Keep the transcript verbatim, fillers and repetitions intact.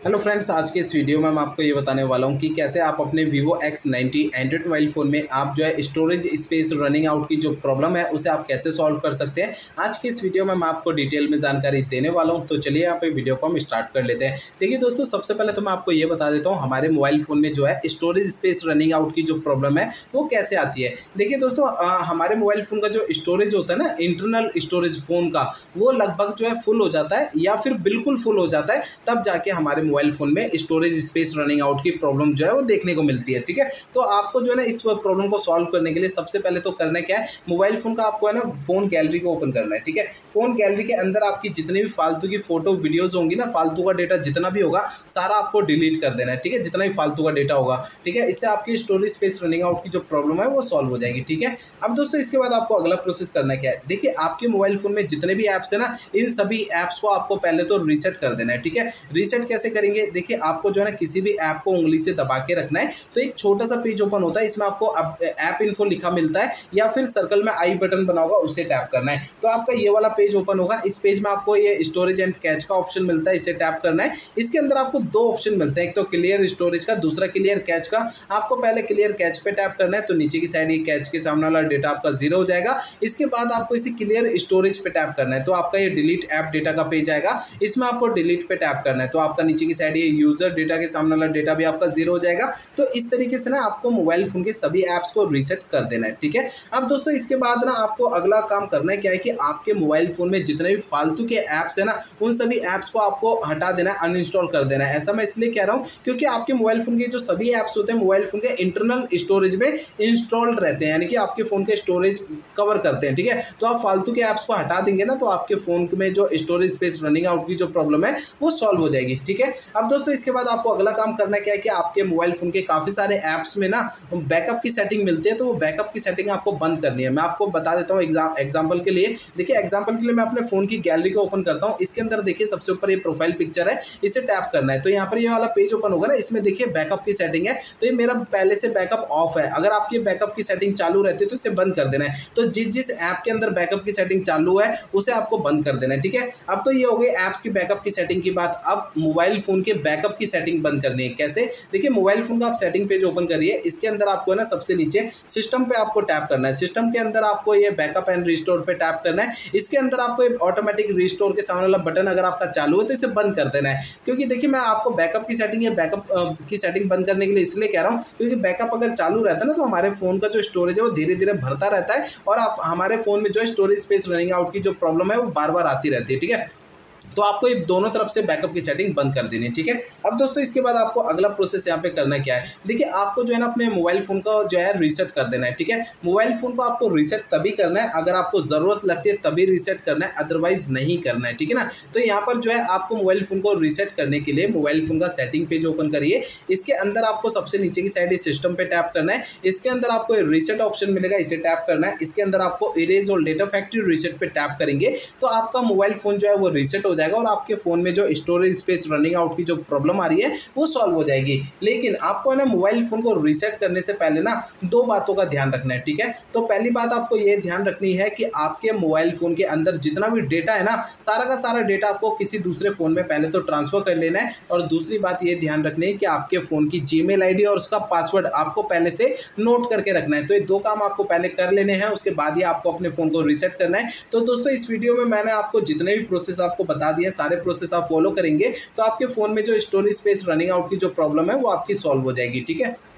Hello friends, आज के इस वीडियो में मैं आपको ये बताने वाला हूँ कि कैसे आप अपने Vivo X ninety Android mobile phone में आप जो है स्टोरेज स्पेस रनिंग आउट की जो प्रॉब्लम है उसे आप कैसे सॉल्व कर सकते हैं। आज के इस वीडियो में मैं आपको डिटेल में जानकारी देने वाला हूँ। तो चलिए यहाँ पे वीडियो को हम स्टार्ट कर लेते हैं। देखिए दोस्तों, सबसे पहले तो मैं आपको ये बता देता हूँ हमारे मोबाइल फ़ोन में जो है स्टोरेज स्पेस रनिंग आउट की जो प्रॉब्लम है वो कैसे आती है। देखिए दोस्तों, आ, हमारे मोबाइल फ़ोन का जो स्टोरेज होता है ना, इंटरनल स्टोरेज फ़ोन का, वो लगभग जो है फुल हो जाता है या फिर बिल्कुल फुल हो जाता है, तब जाके हमारे मोबाइल फ़ोन में स्टोरेज स्पेस रनिंग आउट की प्रॉब्लम जो है वो देखने को मिलती है। ठीक है, तो आपको जो है ना इस प्रॉब्लम को सॉल्व करने के लिए सबसे पहले तो करना क्या है, मोबाइल फ़ोन का आपको है ना फ़ोन गैलरी को ओपन करना है। ठीक है, फ़ोन गैलरी के अंदर आपकी जितनी भी फालतू की फ़ोटो वीडियोज़ होंगी ना, फालतू का डेटा जितना भी होगा सारा आपको डिलीट कर देना है। ठीक है, जितना भी फालतू का डेटा होगा, ठीक है, इससे आपकी स्टोरेज स्पेस रनिंग आउट की जो प्रॉब्लम है वो सॉल्व हो जाएगी। ठीक है, अब दोस्तों इसके बाद आपको अगला प्रोसेस करना क्या है। देखिए, आपके मोबाइल फ़ोन में जितने भी ऐप्स है ना, इन सभी ऐप्स को आपको पहले तो रीसेट कर देना है। ठीक है, रीसेट कैसे करेंगे, देखिए आपको जो है ना किसी भी ऐप को उंगली से दबा के रखना है, तो एक छोटा सा पेज ओपन होता है, इसमें आपको ऐप इन्फो लिखा मिलता है या फिर सर्कल में आई बटन बना होगा उसे टैप करना है। तो आपका ये वाला पेज ओपन होगा। इस पेज में आपको ये स्टोरेज एंड कैच का ऑप्शन मिलता है, इसे टैप करना है। इसके अंदर आपको दो ऑप्शन मिलते हैं, एक तो क्लियर स्टोरेज का, दूसरा क्लियर कैच का। आपको पहले क्लियर कैच पे टैप करना है, तो नीचे की साइड ये कैच के सामने वाला डेटा आपका जीरो हो जाएगा। इसके बाद आपको इसे क्लियर स्टोरेज पे टैप करना है, तो आपका ये डिलीट ऐप डेटा का पेज आएगा, इसमें आपको डिलीट पे टैप करना है। तो आपका नीचे की साइड ये यूजर डेटा के सामने वाला डेटा भी आपका जीरो हो जाएगा। तो इस तरीके से ना आपको मोबाइल फोन के सभी ऐप्स को रीसेट कर देना है। ठीक है, अब दोस्तों इसके बाद ना आपको अगला काम करना है क्या है कि आपके मोबाइल फोन में जितने भी फालतू के ऐप्स है ना, उन सभी ऐप्स को आपको हटा देना है, अनइंस्टॉल कर देना है। ऐसा मैं इसलिए कह रहा हूं क्योंकि आपके मोबाइल फोन के जो सभी ऐप्स होते हैं मोबाइल फोन के इंटरनल स्टोरेज में इंस्टॉल्ड रहते हैं, यानी कि आपके फोन के स्टोरेज कवर करते हैं। ठीक है, तो आप फालतू के ऐप्स को हटा देंगे ना, तो आपके फोन में जो स्टोरेज स्पेस रनिंग आउट की जो प्रॉब्लम है वो सॉल्व हो जाएगी। ठीक है, अब दोस्तों इसके बाद आपको अगला काम करना क्या है कि आपके मोबाइल फोन के काफी सारे ऐप्स में ना बैकअप की सेटिंग मिलती है, तो वो बैकअप की सेटिंग आपको बंद करनी है। मैं आपको बता देता हूँ एग्जांपल के लिए। देखिए, एग्जांपल के लिए मैं अपने फोन की गैलरी को ओपन करता हूँ। इसके अंदर देखिए सबसे ऊपर ये प्रोफाइल पिक्चर है, इसे टैप करना है। तो यहाँ पर ये वाला पेज ओपन होगा ना, इसमें देखिए बैकअप की सेटिंग है, तो ये मेरा पहले से बैकअप ऑफ है। अगर आपकी बैकअप की सेटिंग चालू रहती है तो इसे बंद कर देना है। तो जिस जिस ऐप के अंदर बैकअप की सेटिंग चालू है उसे आपको बंद कर देना है। ठीक है, अब तो ये हो गई ऐप्स की बैकअप की सेटिंग की बात। अब मोबाइल फोन के बैकअप की सेटिंग बंद करनी है। कैसे, देखिए मोबाइल फोन का आप सेटिंग पेज ओपन करिए, इसके अंदर आपको है ना सबसे नीचे सिस्टम पे आपको टैप करना है। सिस्टम के अंदर आपको ये बैकअप एंड रिस्टोर पे टैप करना है। इसके अंदर आपको ऑटोमेटिक रिस्टोर के सामने वाला बटन अगर आपका चालू है तो इसे बंद कर देना है। क्योंकि देखिए मैं आपको बैकअप की सेटिंग है बैकअप की सेटिंग बंद करने के लिए इसलिए कह रहा हूँ क्योंकि बैकअप अगर चालू रहता है ना, तो हमारे फोन का जो स्टोरेज है वो धीरे धीरे भरता रहता है और आप हमारे फोन में जो स्टोरेज स्पेस रनिंग आउट की जो प्रॉब्लम है वो बार बार आती रहती है। ठीक है, तो आपको ये दोनों तरफ से बैकअप की सेटिंग बंद कर देनी है। ठीक है, अब दोस्तों इसके बाद आपको अगला प्रोसेस यहाँ पे करना क्या है। देखिए, आपको जो है ना अपने मोबाइल फोन को जो है रीसेट कर देना है। ठीक है, मोबाइल फोन को आपको रीसेट तभी करना है अगर आपको जरूरत लगती है, तभी रीसेट करना है, अदरवाइज नहीं करना है। ठीक है ना, तो यहाँ पर जो है आपको मोबाइल फोन को रीसेट करने के लिए मोबाइल फोन का सेटिंग पेज ओपन करिए। इसके अंदर आपको सबसे नीचे की साइड सिस्टम पे टैप करना है। इसके अंदर आपको रीसेट ऑप्शन मिलेगा, इसे टैप करना है। इसके अंदर आपको इरेज और डेटा फैक्ट्री रीसेट पे टैप करेंगे तो आपका मोबाइल फोन जो है वो रीसेट हो जाएगा और आपके फोन में जो स्टोरेज स्पेस रनिंग आउट की जो प्रॉब्लम आ रही है वो सॉल्व हो जाएगी। लेकिन आपको है ना मोबाइल फोन को रीसेट करने से पहले ना दो बातों का ध्यान रखना है। ठीक है, तो पहली बात आपको ये ध्यान रखनी है कि आपके मोबाइल फोन के अंदर जितना भी डेटा है ना, सारा का सारा डेटा आपको किसी दूसरे फोन में पहले तो ट्रांसफर कर लेना है। और दूसरी बात ये ध्यान रखनी है कि आपके फोन की जीमेल आईडी और उसका पासवर्ड आपको पहले से नोट करके रखना है। तो ये दो काम आपको पहले कर लेने हैं, उसके बाद ही आपको अपने फोन को रीसेट करना है। तो दोस्तों इस वीडियो में मैंने आपको जितने भी प्रोसेस आपको बता दिए, सारे प्रोसेस आप फॉलो करेंगे तो आपके फोन में जो स्टोरेज स्पेस रनिंग आउट की जो प्रॉब्लम है वो आपकी सॉल्व हो जाएगी। ठीक है।